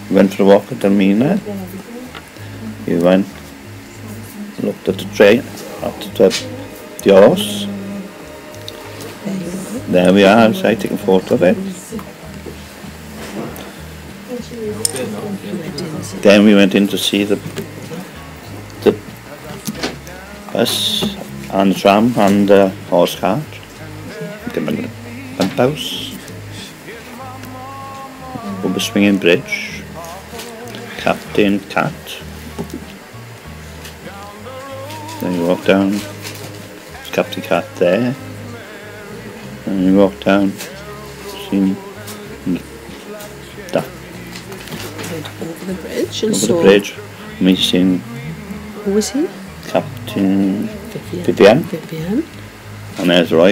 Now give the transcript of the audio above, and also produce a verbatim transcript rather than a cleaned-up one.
We went for a walk at Marina. We went, looked at the train, at the, the horse. There we are, so I taking a photo of it. Then we went in to see the the bus and the tram and the horse cart. The pump house. Over Swinging Bridge. Captain Cat. Then you walk down. There's Captain Cat there. And you walk down. See that. Over the bridge and Over saw... the bridge. Me seeing... Who was he? Captain Vivian. Vivian. Vivian. And there's Roy.